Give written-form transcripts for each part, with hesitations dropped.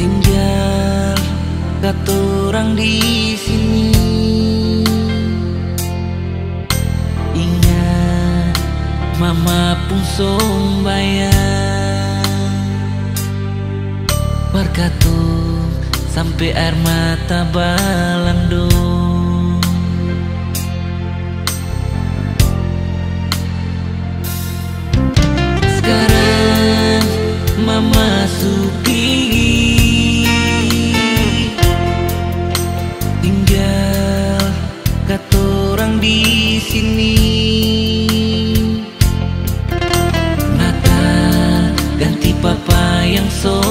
Tinggal katorang di sini. Ingat mama pun sombayang berkatung sampai air mata balandung. Sekarang mama supi, tinggal katorang di sini. Natal ganti papa yang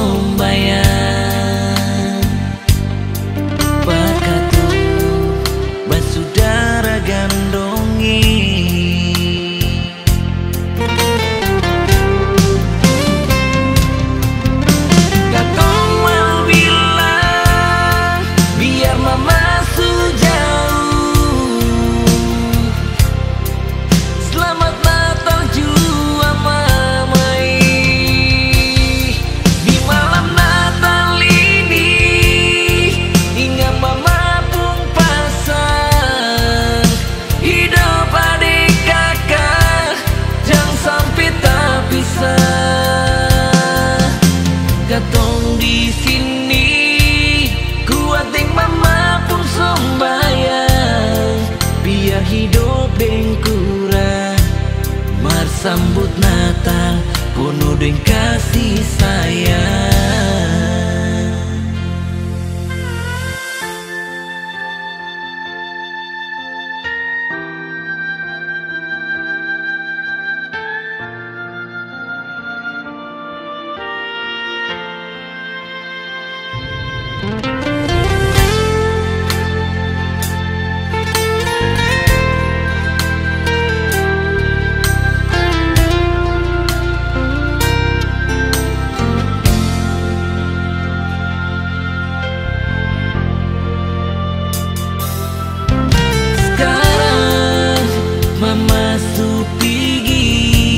sombayang berkatung basudara gandongi. Katong di sini kuating mama pun sombayang biar hidup bengkura marsambut Natal penuh dengan kasih sayang. Mama supigi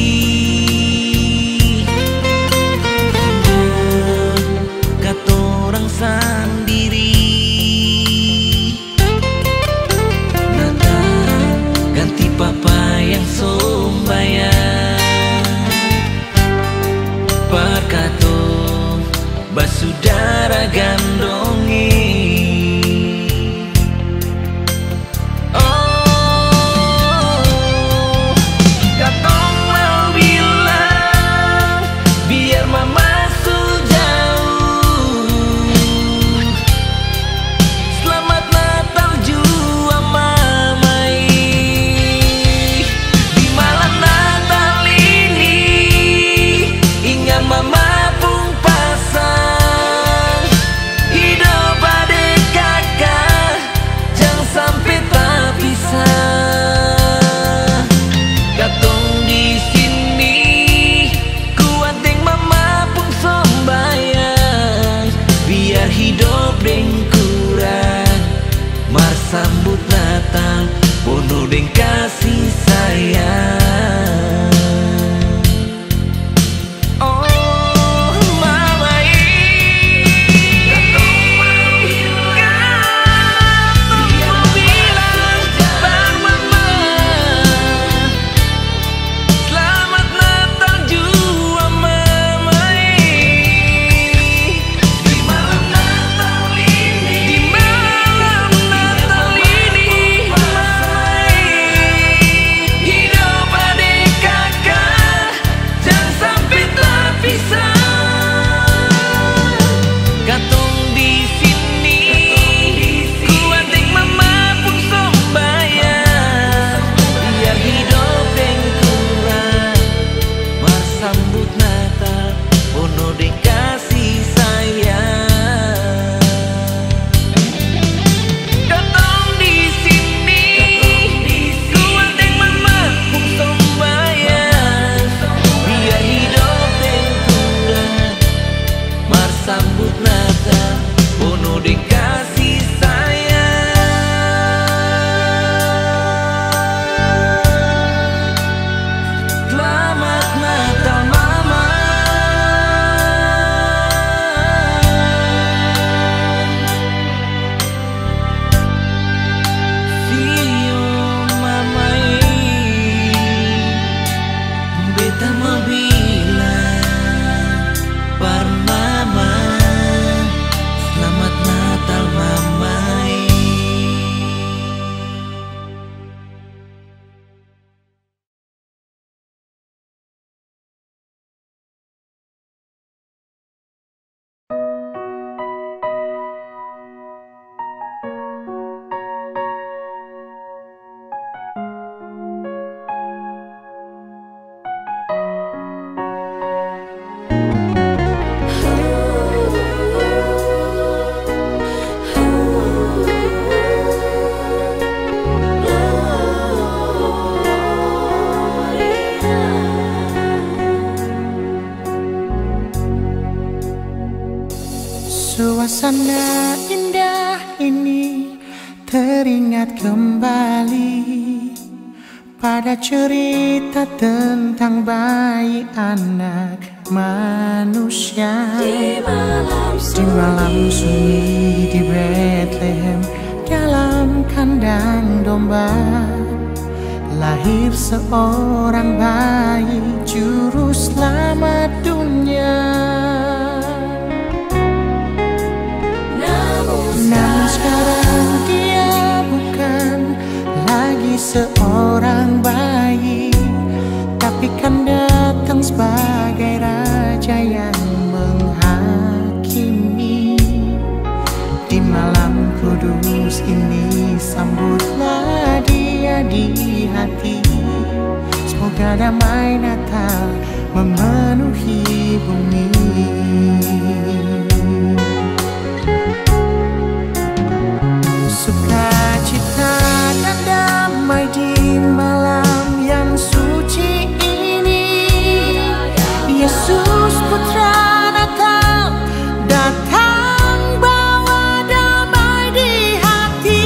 katorang sendiri. Natal ganti papa yang sombayang berkatung basudara gandongi. Sambut Natal penuh dengan kasih sayang. Oh mama bilang bang mama selamat Natal jua mama. Di malam Natal ini, di malam Natal ini hidup adik kakak jangan sampai terpisah. Katong di sini kuating mama pun sombayang biar hidup bengkura marsambut Natal penuh dengan kasih sayang. Katong di sini kuating mama pun sombayang biar hidup bengkura marsambut Natal penuh dengan kasih sayang. Selamat Natal mama. Suasana indah ini teringat kembali pada cerita tentang bayi anak manusia. Di malam sunyi di Bethlehem, dalam kandang domba, lahir seorang bayi juru selamat dunia. Namun sekarang dia bukan lagi seorang bayi, tapi kan datang sebagai raja yang menghakimi. Di malam kudus ini sambutlah dia di hati. Semoga damai Natal memenuhi bumi. Sukacita dan damai di malam yang suci ini. Yesus Putra Natal datang bawa damai di hati.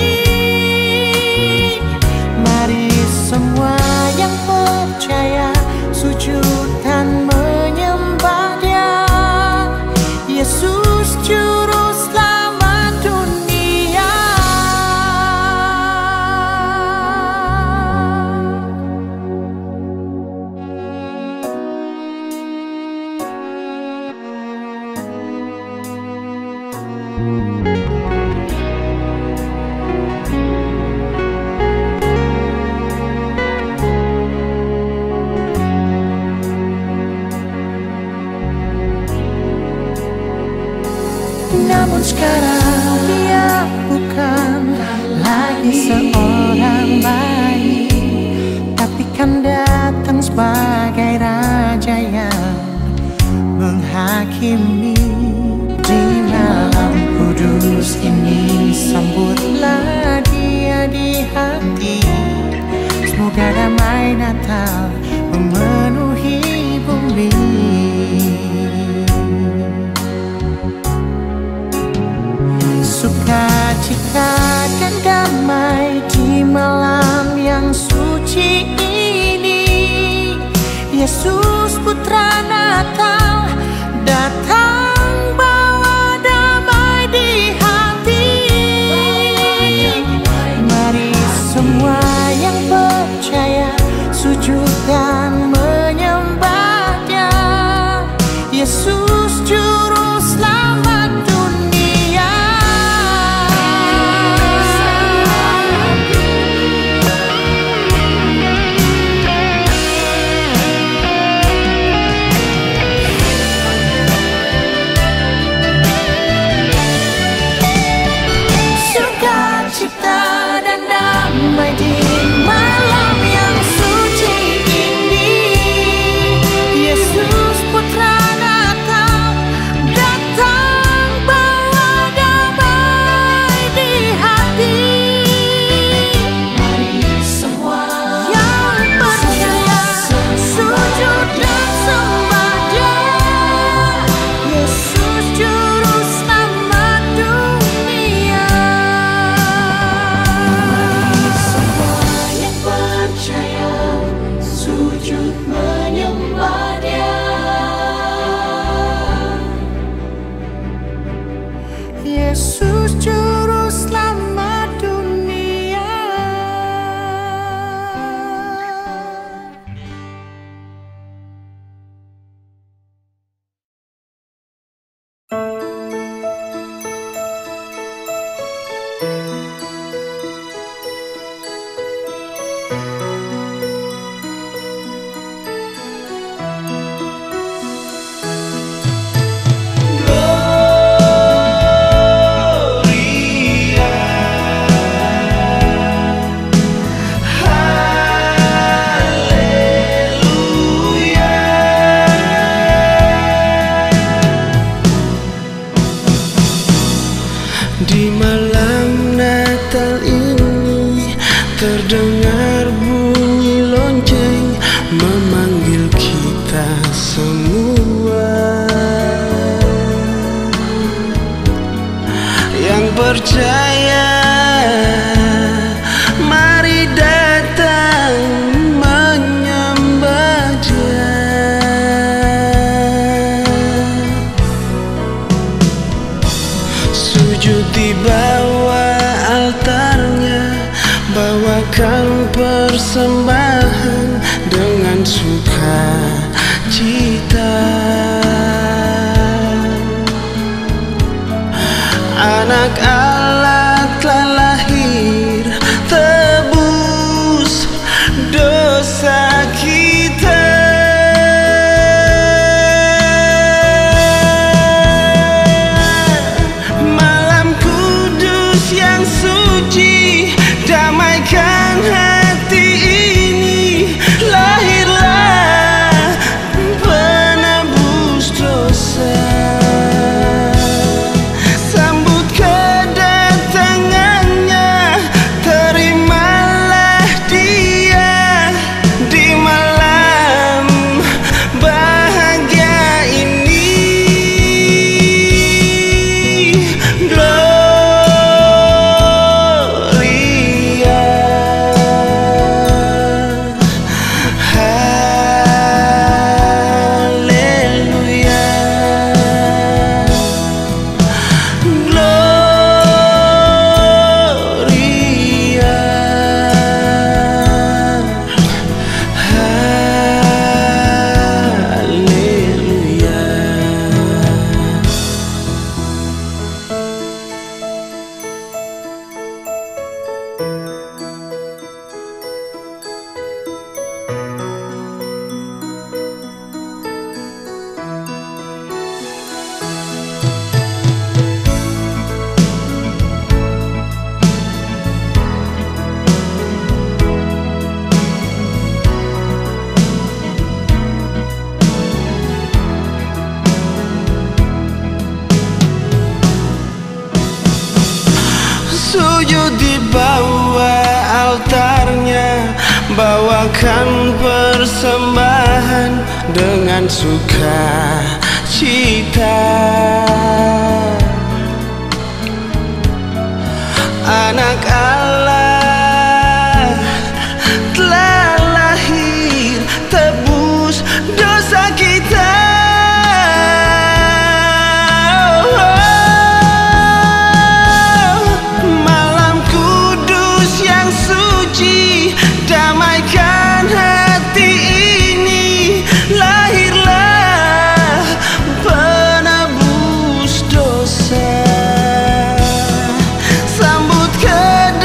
Mari semua yang percaya sujud dan menyembah Dia. Yesus Juru Selamat dunia. Namun sekarang dia bukan lagi seorang bayi, tapi kan datang sebagai raja yang menghakimi. Di malam kudus ini sambutlah dia di hati. Semoga damai Natal memenuhi bumi. Sukacita dan damai di malam yang suci ini. Yesus Putra Natal datang bawa damai di hati. Mari semua yang percaya sujud dan menyembah Dia. Yesus Juru Selamat dunia. Sukacita dan damai di malam yang suci ini. Yesus Putra Natal datang bawa damai di hati. Mari semua yang percaya sujud dan sembah Dia. Yesus Juru Selamat dunia. Mari semua yang percaya sujud menyembah Dia. Yesus Juru Selamat dunia. Di malam Natal ini terdengar bunyi lonceng memanggil kita semua. percaya, mari datang menyembah Dia. Sujud di bawah altarnya, bawakan persembahan dengan sukacita. Anak Allah telah lahir, tebus dosa kita. Malam kudus yang suci, damaikan hati ini. Lahirlah penebus dosa. Sujud di bawah altarnya, bawakan persembahan dengan sukacita. Anak Allah telah lahir, tebus dosa kita. Damaikan hati ini, lahirlah penebus dosa. Sambut kedatangannya,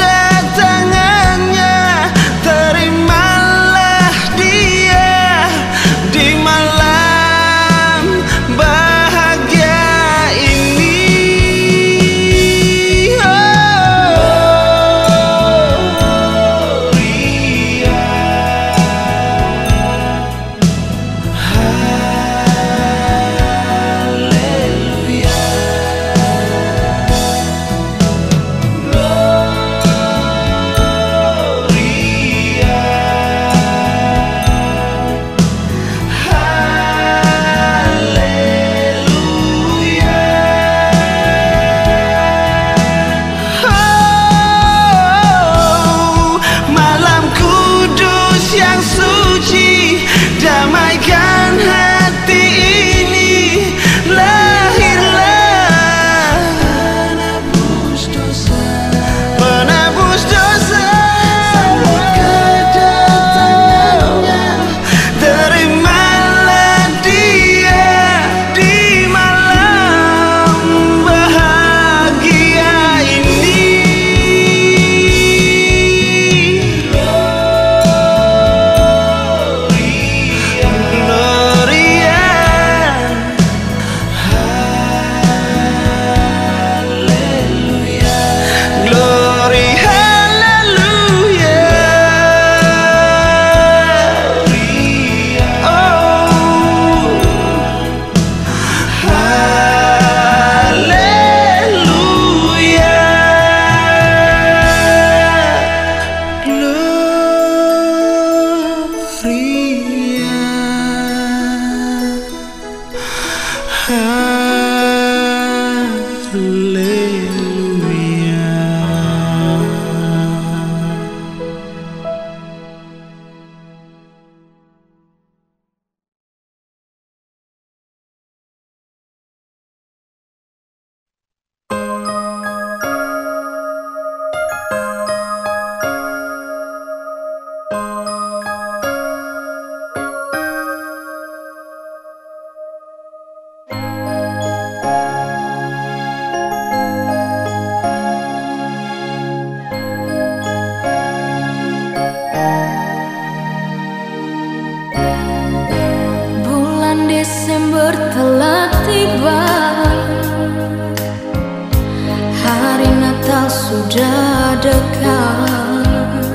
sudah dekat.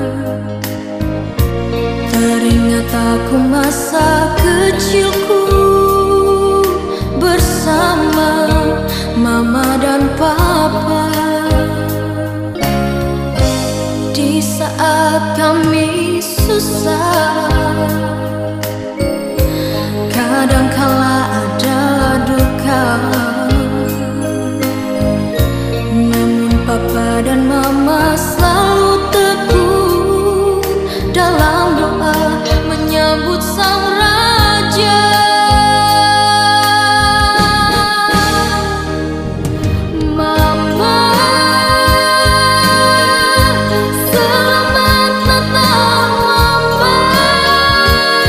Teringat aku masa kecilku bersama mama dan papa. Di saat kami susah, kadangkala ada duka, namun papa dan mama selalu teguh dalam doa menyambut sang raja. Mama, selamat Natal Mama.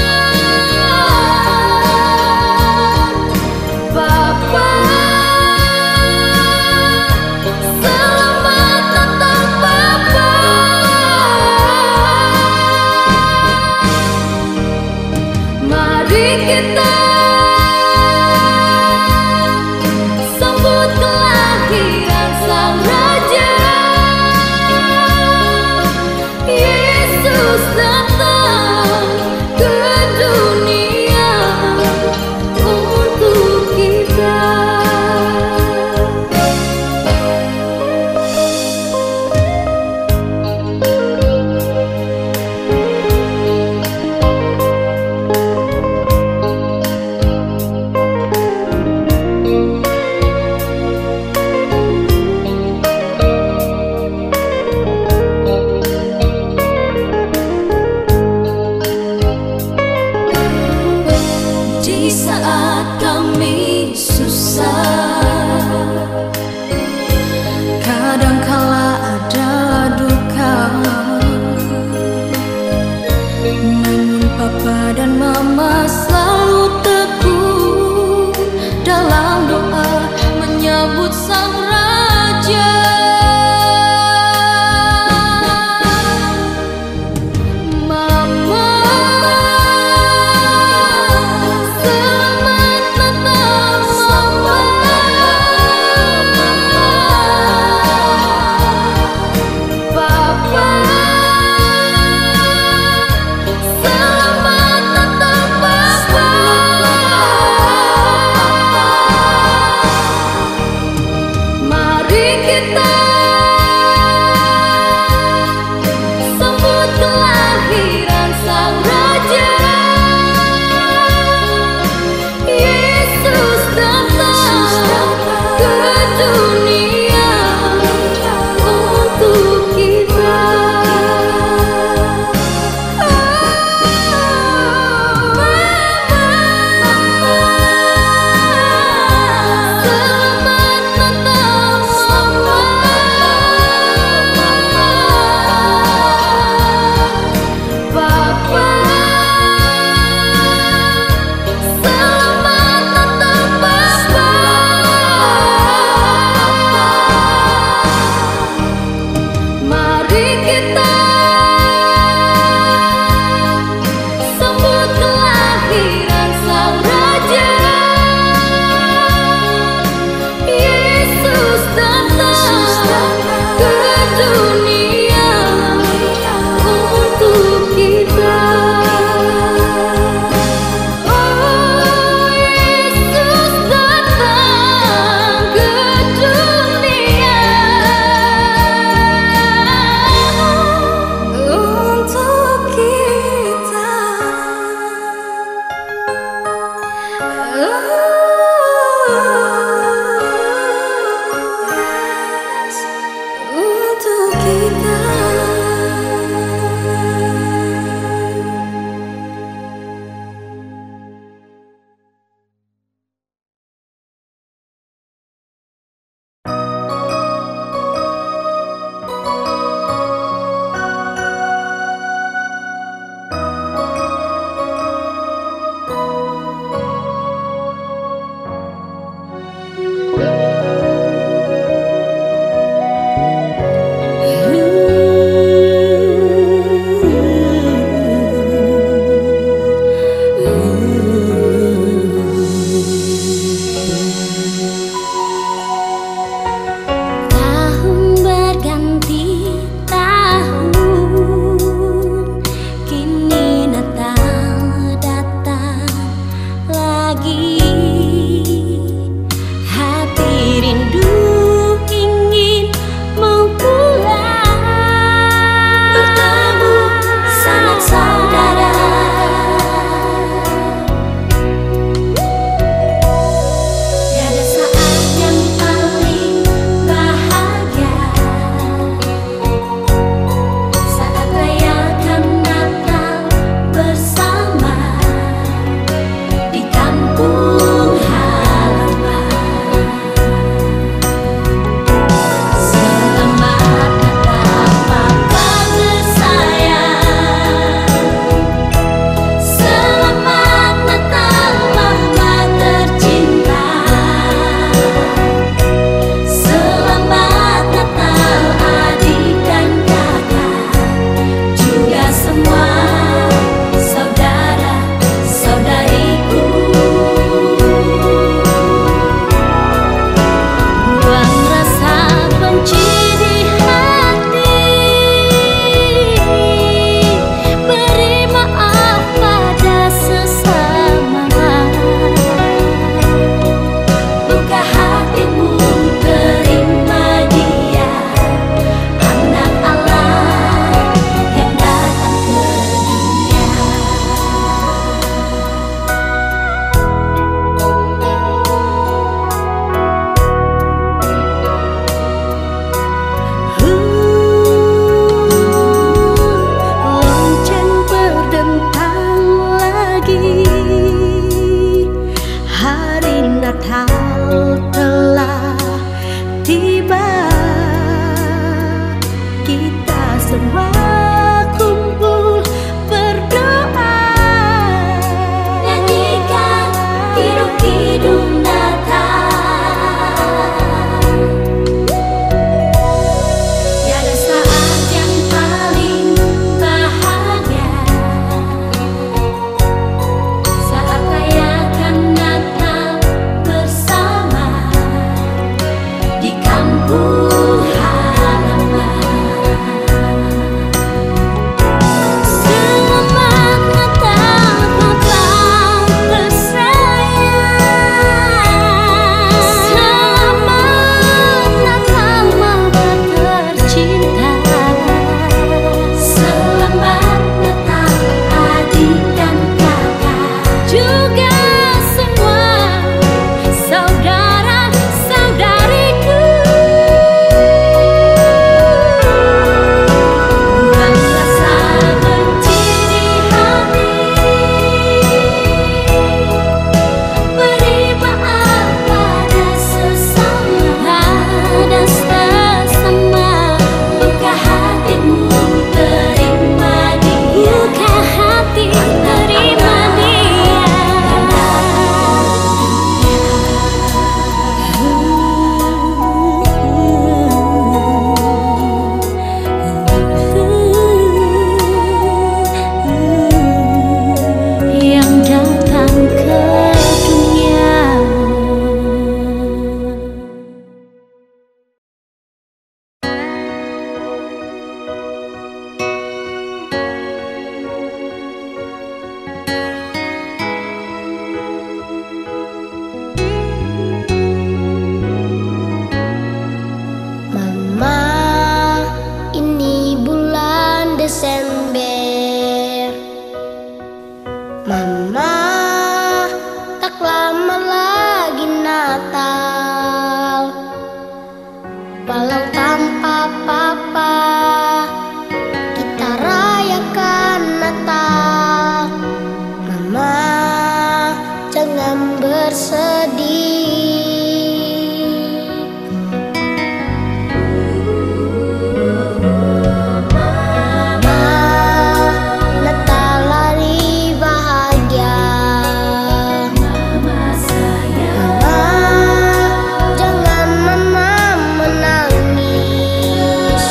tiba, kita semua kumpul berdoa, nyanyikan kidung-kidung Natal. Tiada saat yang paling bahagia saat rayakan Natal bersama di kampung halaman. Selamat Natal Papa tersayang, selamat Natal Mama tercinta, selamat Natal adik dan kakak, juga semua saudara-saudariku. Buang rasa benci di hati, beri maaf pada sesama, buka hatimu terima dia, buka hati terima dia. Yang datang ke dunia. Mama, ini bulan Desember. Mama, tak lama lagi Natal. Walau tanpa papa, kita rayakan Natal. Mama, jangan bersedih. Mama, Natal hari bahagia. Mama sayang, jangan mama menangis.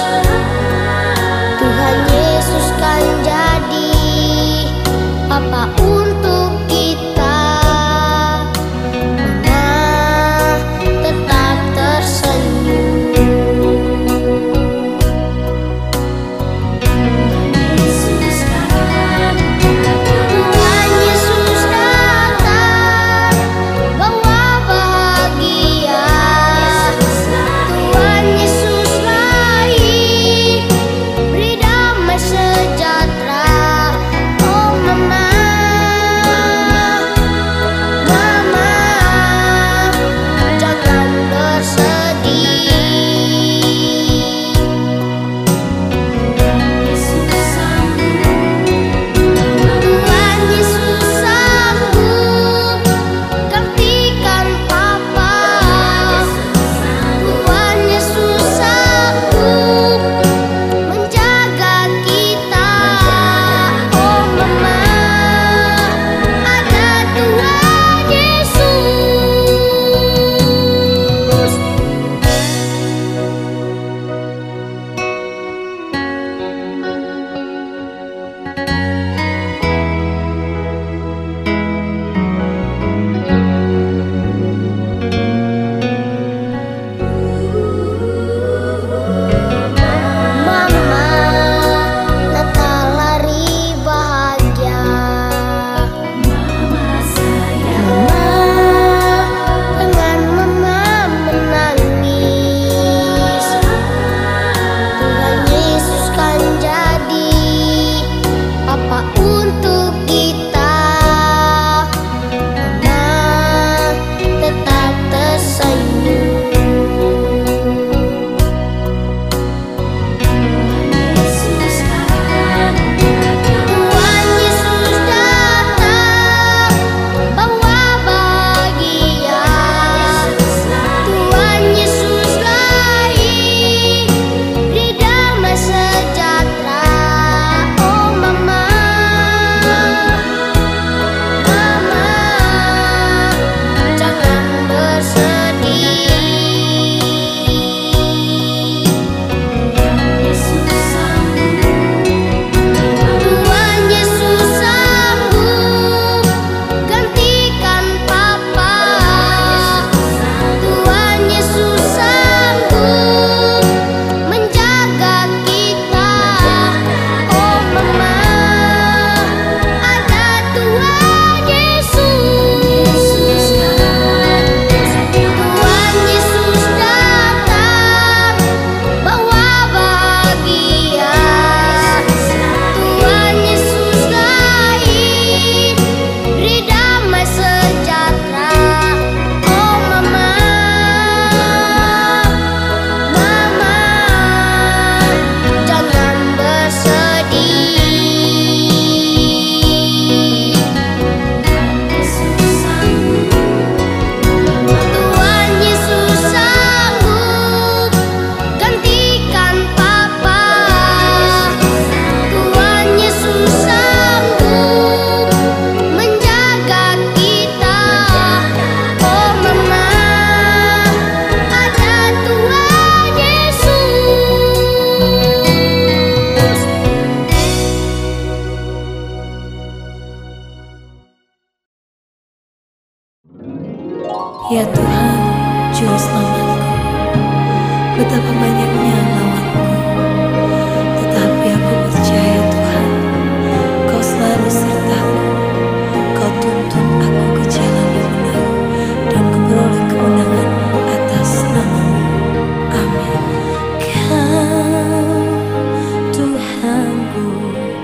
hanya lawanku. Tetapi aku percaya Tuhan, Kau selalu sertaku. Kau tuntun aku ke jalan yang benar, dan ku beroleh kemenangan atas nama-Mu. Amin. Kau Tuhanku,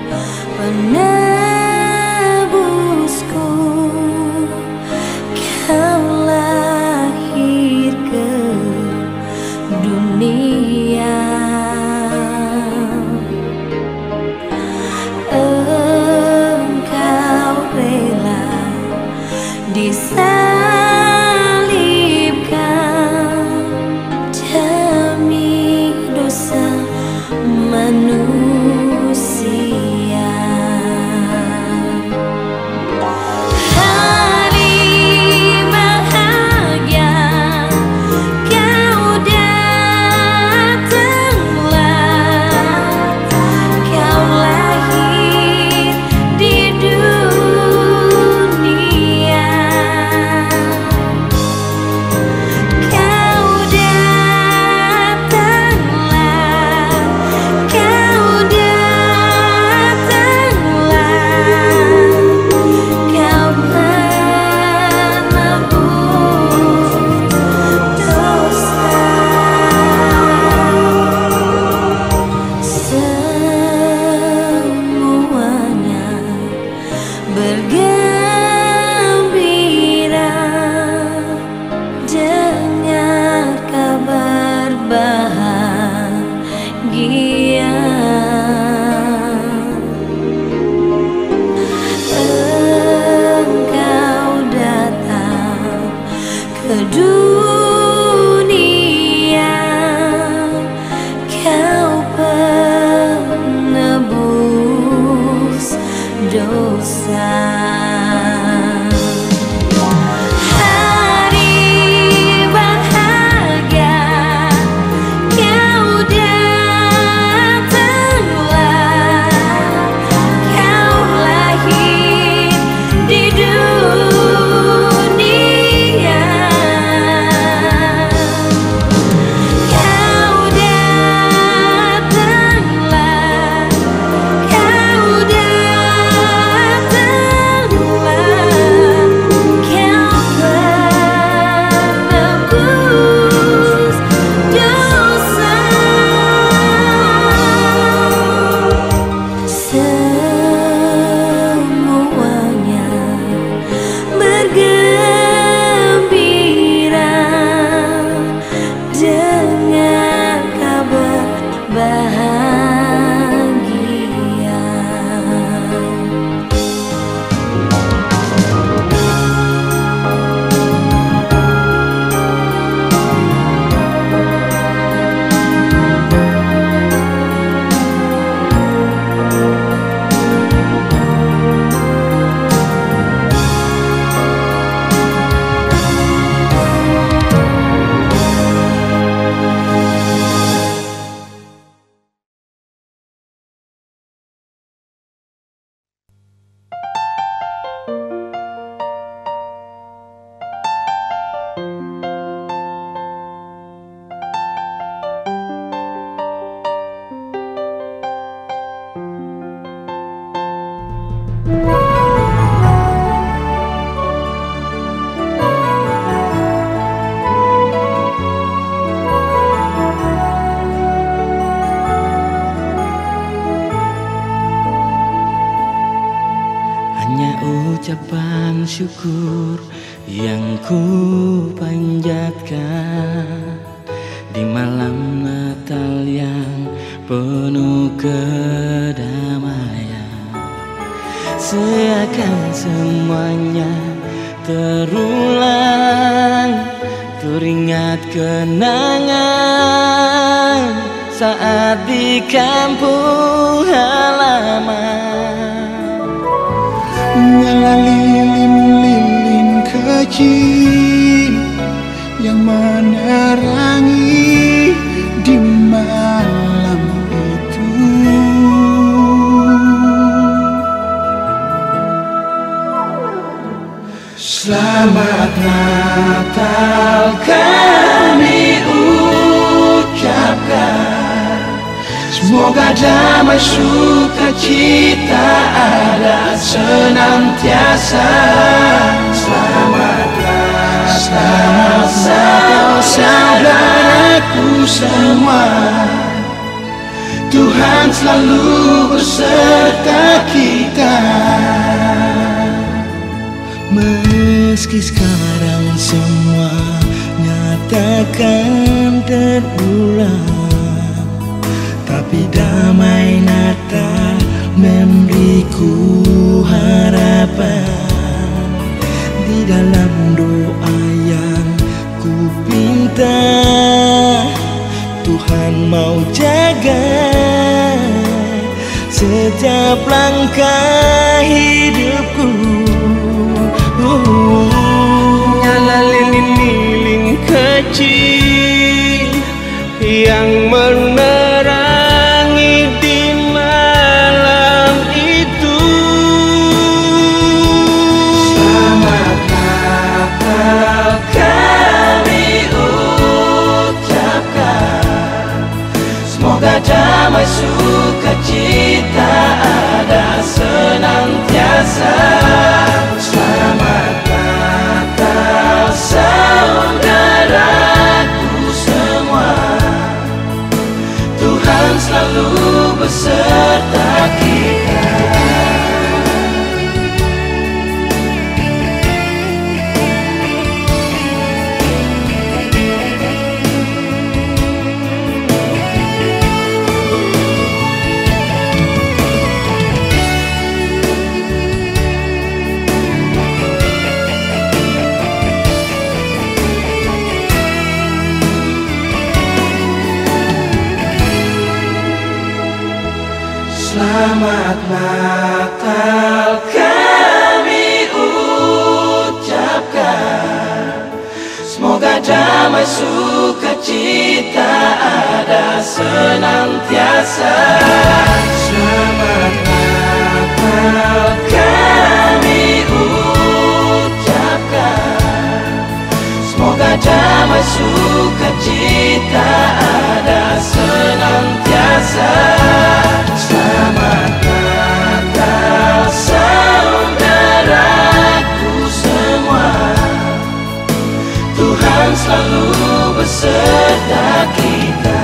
penebusku, Kau lahir ke dunia. Engkau rela disalibkan demi dosa manusia. Hari bahagia Kau datanglah, Kau lahir di dunia. Kau datanglah, Kau datanglah, Kau menebus dosa. Semuanya bergembira dengar kabar bahagia. Engkau datang ke dunia, Kau penebus dosa. Hari bahagia Kau datanglah, Kau lahir di dunia. Kau datanglah, Kau datanglah, Kau penebus dosa. Semuanya bergembira dengar kabar bahagia. Hanya ucapan syukur yang ku panjatkan di malam Natal yang penuh kedamaian. Seakan semuanya terulang, teringat kenangan saat di kampung halaman. Nyala lilin-lilin kecil yang menerangi di malam itu. Selamat Natal kami ucapkan Semoga damai sukacita ada senantiasa. Selamatlah, selamatlah saudaraku semua. Tuhan selalu beserta kita. Meski sekarang semua nyatakan terulang, tapi damai Natal memberiku harapan. Di dalam doa yang ku pinta, Tuhan mau jaga setiap langkah hidupku. Nyala lilin-lilin kecil yang menerangi di malam itu. Selamat Natal kami ucapkan. Semoga damai sukacita ada senantiasa. Selamat Natal saudaraku semua. Tuhan selalu beserta kita. Selamat Natal kami ucapkan. Semoga damai sukacita ada senantiasa. Selamat Natal kami ucapkan. Semoga damai sukacita ada senantiasa. Selamat Natal saudaraku semua. Tuhan selalu beserta kita.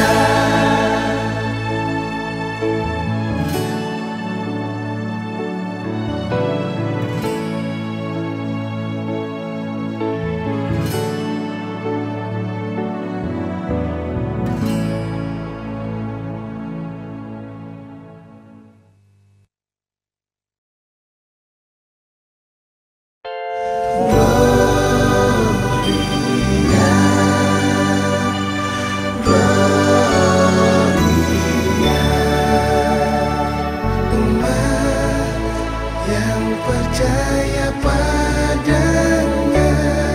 Percaya padanya,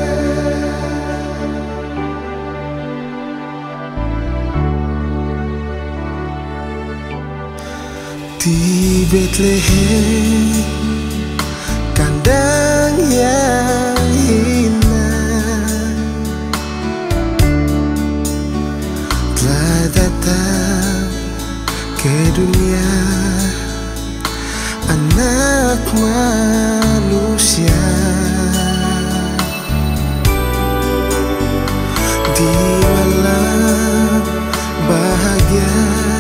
di Bethlehem, kandang yang indah, telah datang ke dunia anak manusia. Di malam bahagia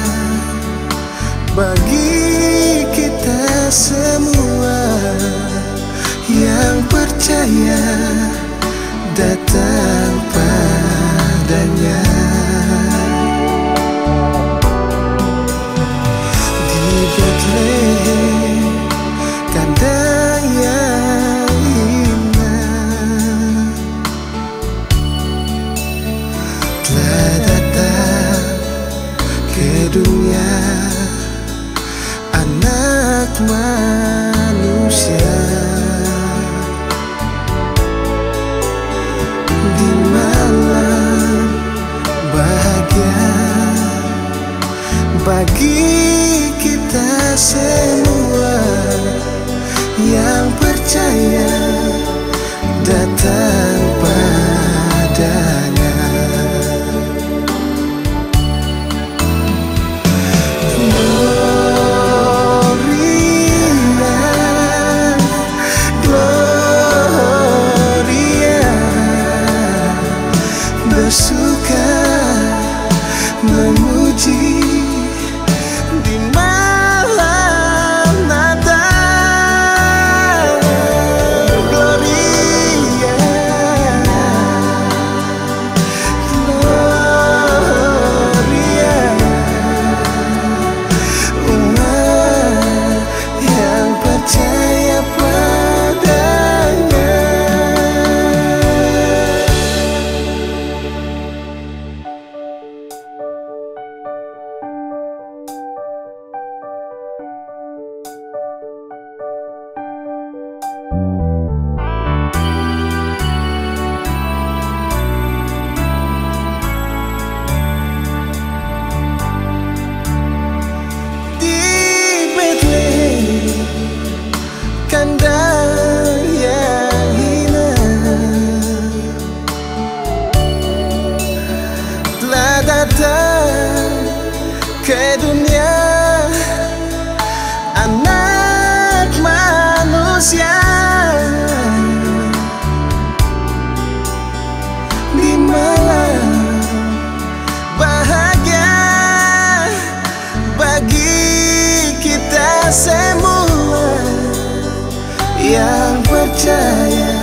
bagi kita semua yang percaya datang padanya. Di Bethlehem, kandang yang indah, telah datang ke dunia anak manusia. Di malam bahagia bagi kita semua yang percaya datang padanya. memuji di malam Natal. Gloria, Gloria, umat yang percaya padanya. Di Bethlehem, kanda yang hina, telah datang ke dunia anak manusia. Di malam bahagia bagi kita semua yang percaya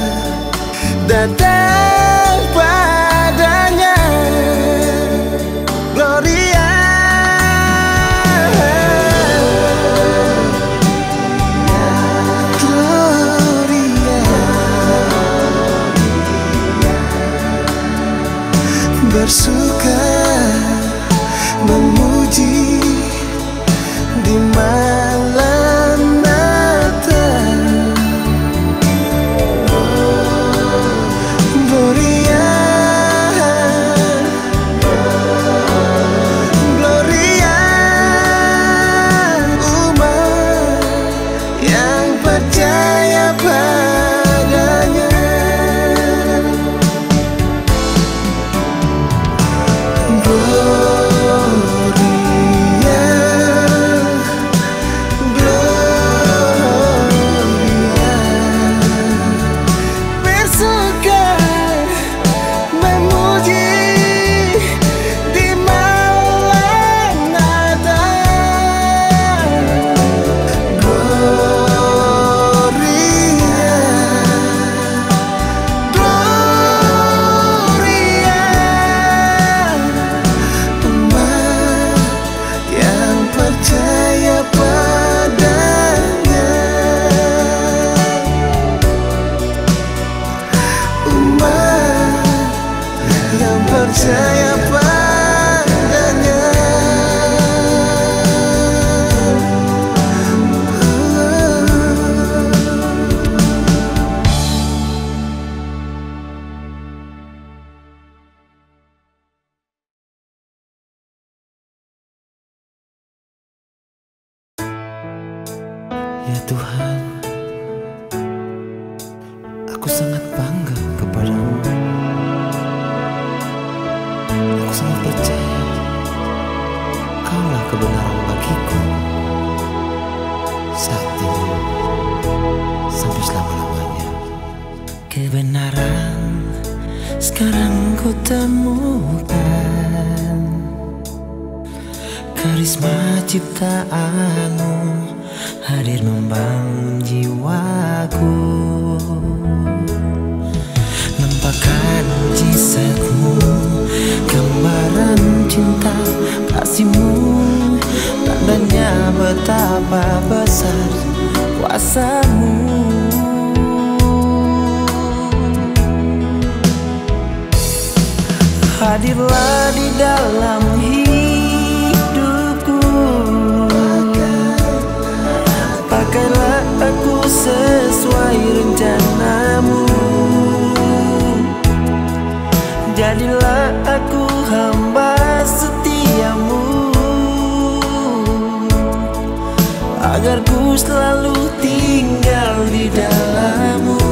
datang padanya. Gloria, Gloria, bersuka memuji di malam Natal. Gloria, Gloria, umat yang percaya padanya. Gloria, Gloria, bersuka memuji di malam Natal. Gloria, Gloria, umat yang percaya padanya. Umat yang percaya padanya. Ya Tuhan, aku sangat bangga kepadamu. Aku sangat percaya Kaulah kebenaran bagiku saat ini sampai selama-lamanya. Kebenaran sekarang ku temukan, karisma ciptaanmu hadir membangun jiwaku. Nampakkan mujizatmu, gambaran cinta kasihmu, tandanya betapa besar kuasamu. Hadirlah di dalam hidupku, pakailah aku sesuai rencanamu. Jadilah aku hamba setiamu, agar ku selalu tinggal di dalammu.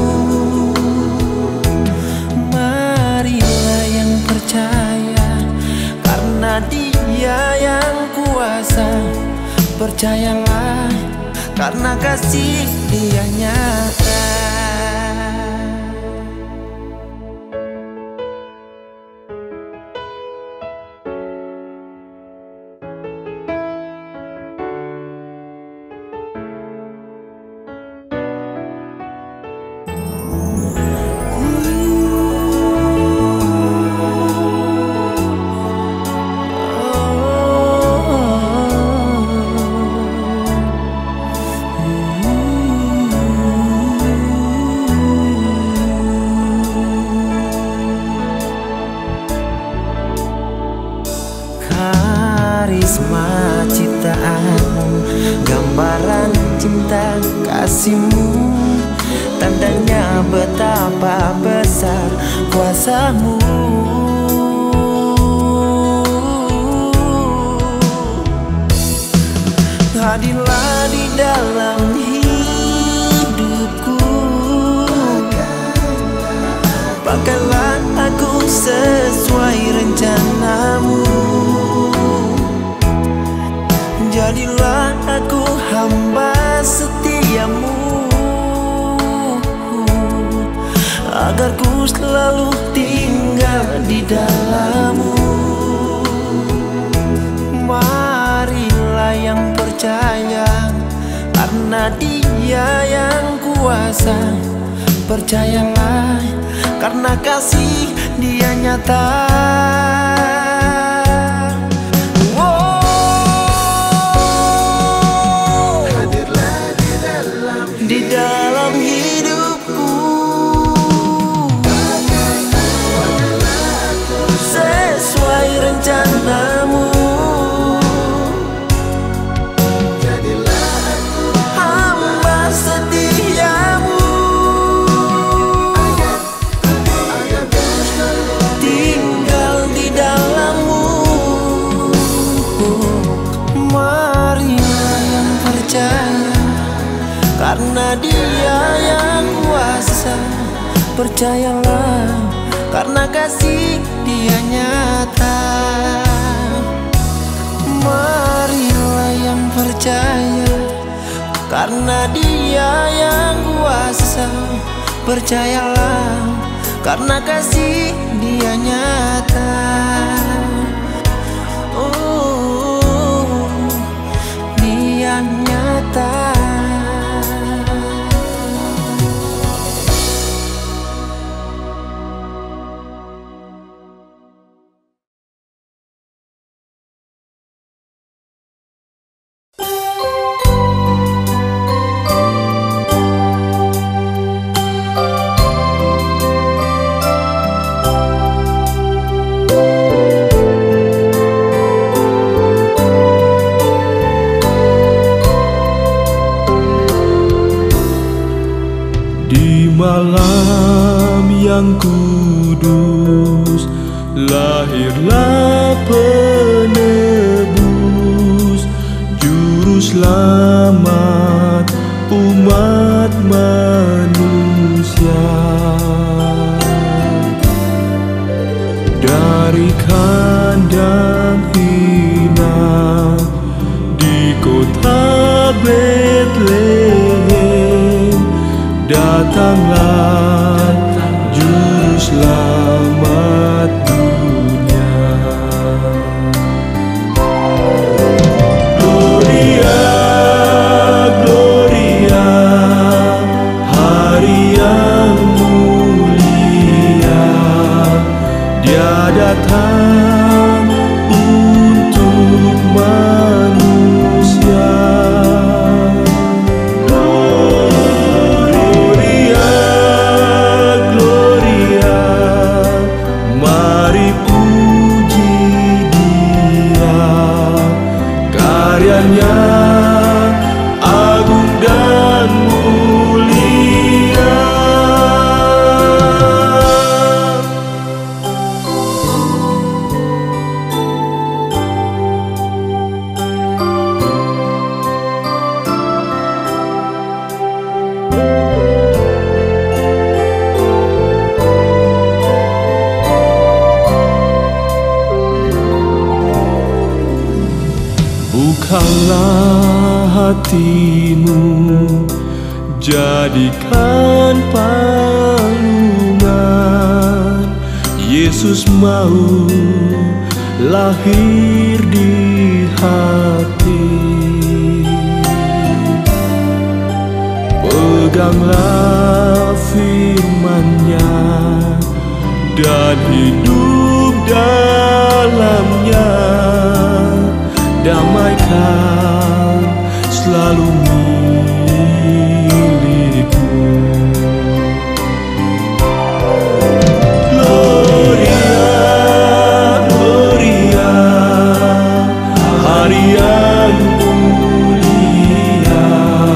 Marilah yang percaya, karena Dia yang kuasa. Percayalah, karena kasih Dia nyata. karisma ciptaanmu, gambaran cinta kasihmu, tandanya betapa besar kuasamu. Hadirlah di dalam hidupku, pakailah aku sesuai rencanamu. Jadilah aku hamba setiamu, agar ku selalu tinggal di dalammu. Marilah yang percaya, karena Dia yang kuasa. Percayalah, karena kasih Dia nyata. Di dalam hidupku, sesuai rencanamu. Hamba setiamu, tinggal di dalammu. Marilah yang percaya, karena Dia yang kuasa. Percayalah, karena kasih Dia nyata. Marilah yang percaya, karena Dia yang kuasa. Percayalah, karena kasih Dia nyata. Oh, Dia nyata. Malam yang kudus, lahirlah penebus, juru selamat umat manusia. Dari kandang hina di kota Betlehem, datanglah juru selamat dunia. Gloria, Gloria, hari yang mulia, Dia datang untuk manusia. Agung dan mulia. Bukalah hatimu, jadikan palungan. Yesus mau lahir di hati. Peganglah firman-Nya dan hidup dalamnya. Damaikan selalu milikku. Gloria, Gloria, hari yang mulia,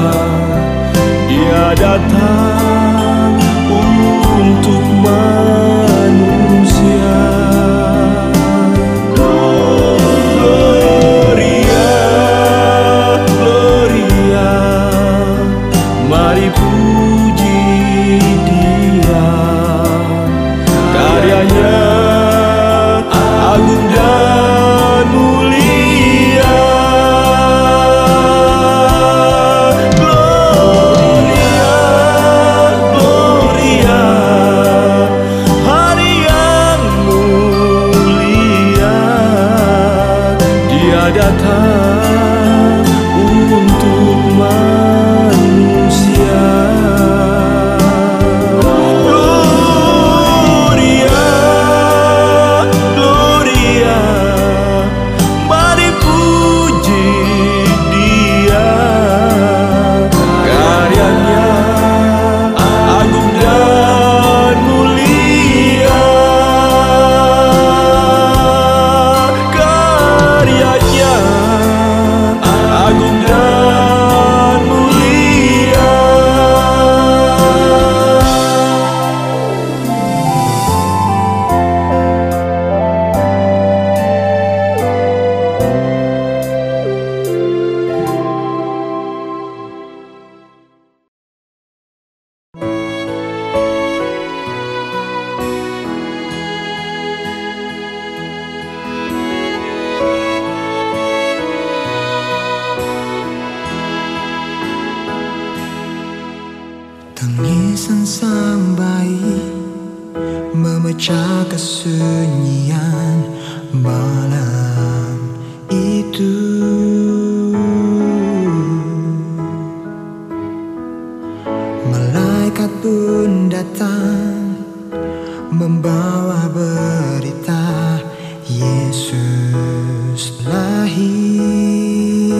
Dia datang untuk manusia. Gloria, Gloria, mari puji Dia. Karyanya agung dan mulia. Gloria, Gloria, hari yang mulia, Dia datang untuk manusia. Gloria, Gloria, mari puji Dia. Karyanya agung dan mulia. Karyanya agung dan mulia. Tangisan sang bayi memecah kesunyian malam itu. Malaikat pun datang membawa berita Yesus lahir.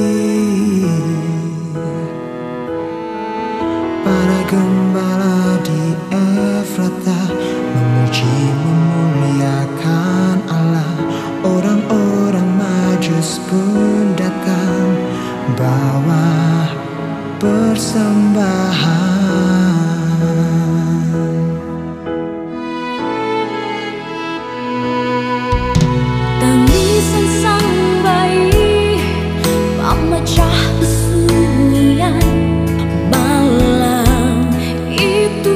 Para gembala di Efrata memuji memuliakan Allah. Orang-orang Majus pun datang bawa persembahan. Tangisan sang bayi memecah kesunyian malam itu.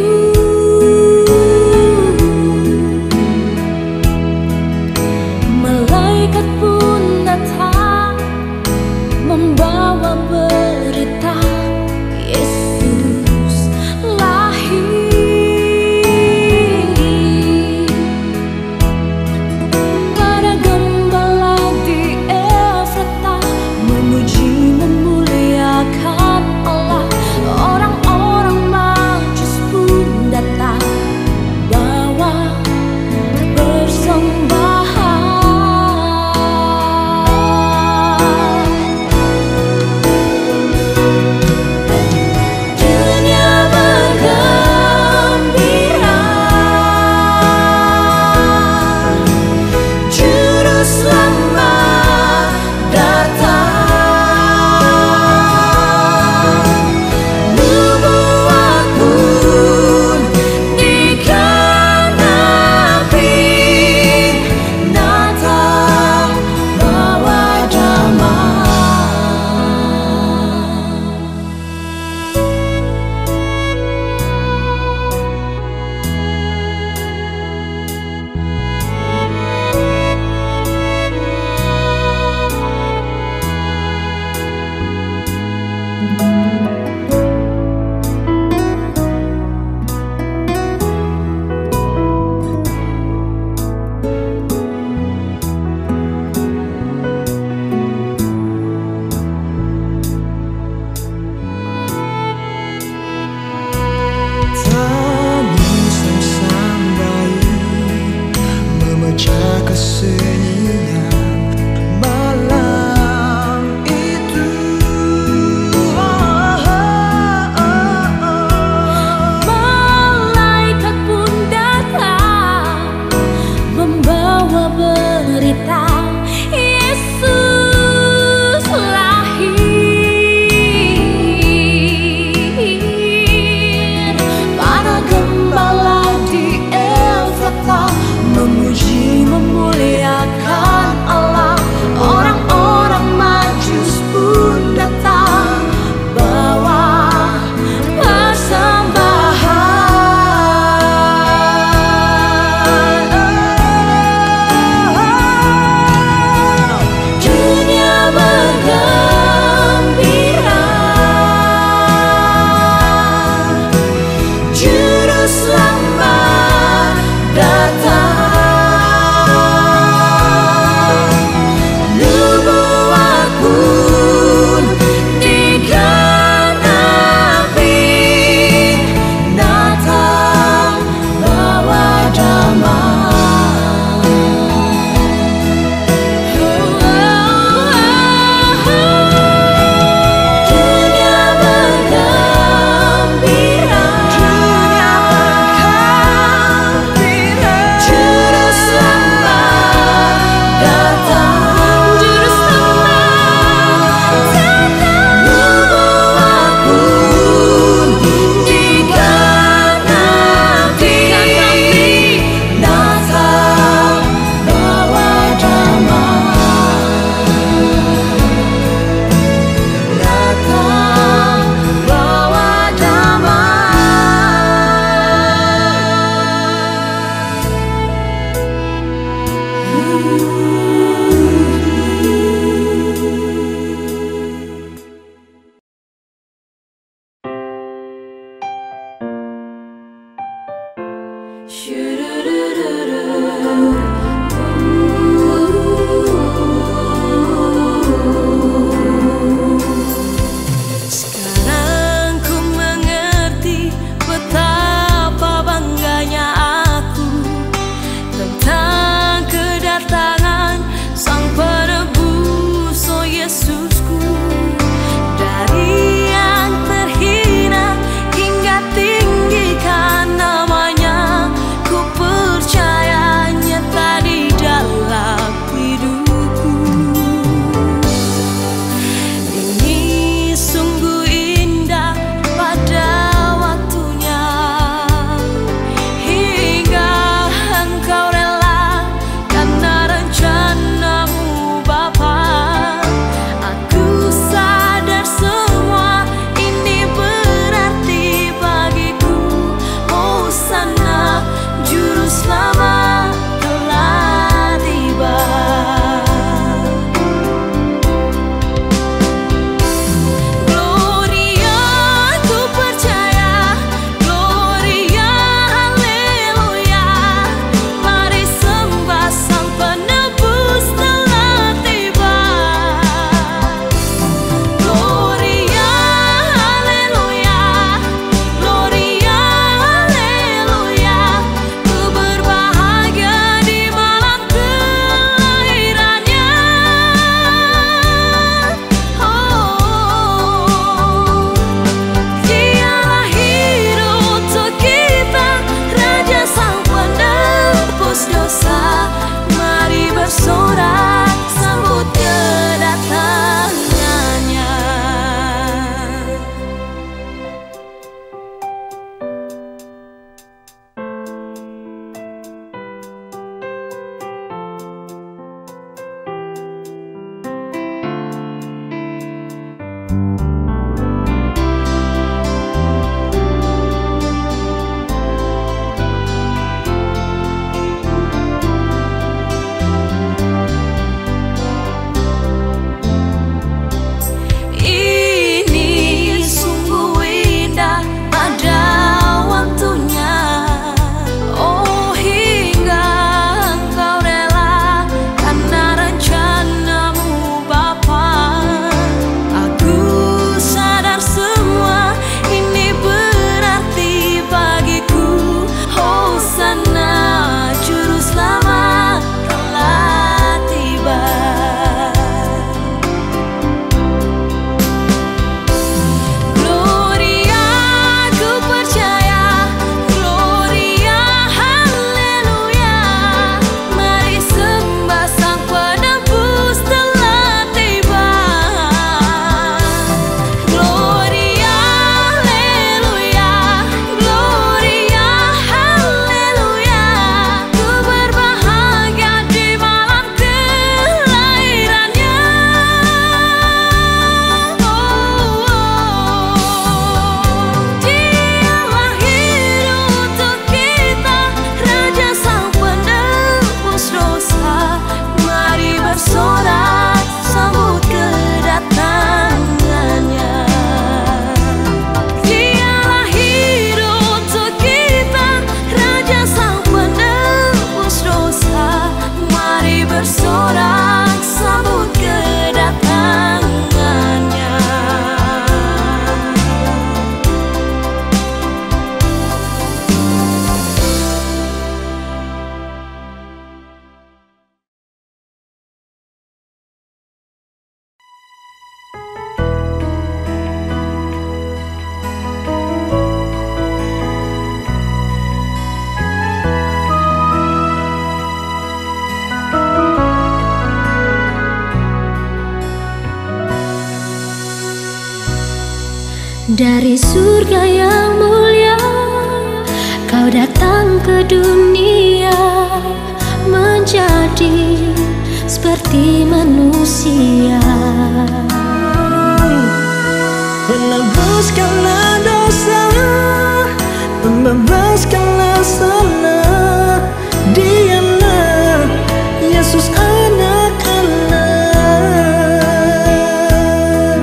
Malaikat pun datang membawa berita Yesus Dari surga yang mulia Kau datang ke dunia, menjadi seperti manusia. Menebuskanlah dosa, membebaskanlah salah. Dialah Yesus anak Allah.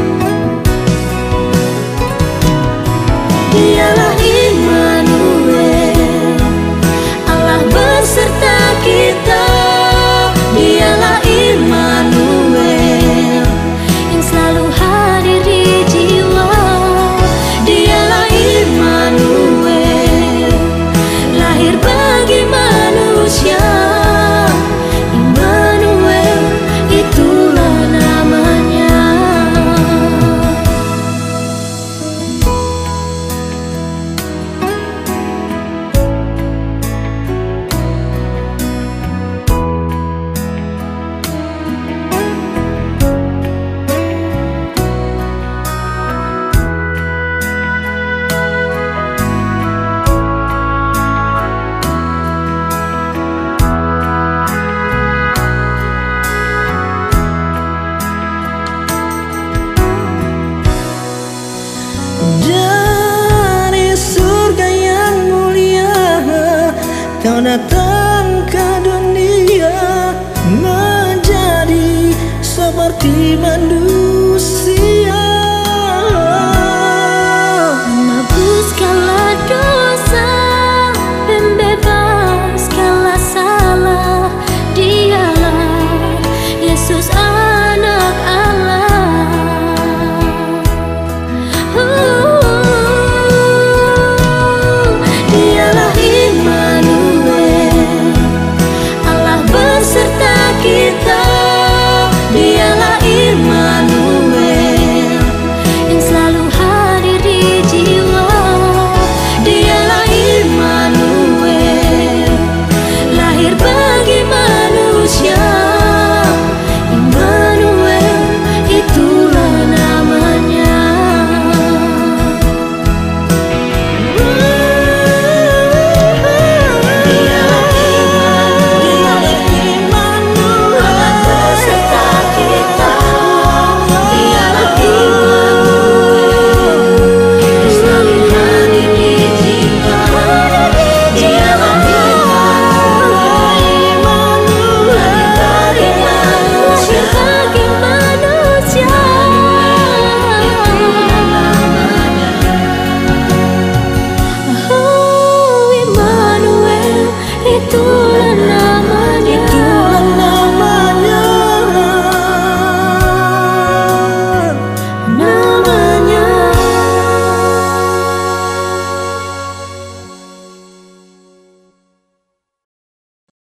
Dialah Immanuel, Allah beserta kita. Dialah Immanuel, yang selalu hadir di jiwa. Dialah Immanuel, lahir bagi manusia. Immanuel, itulah namanya. Dari surga yang mulia Kau datang ke dunia, menjadi seperti manusia.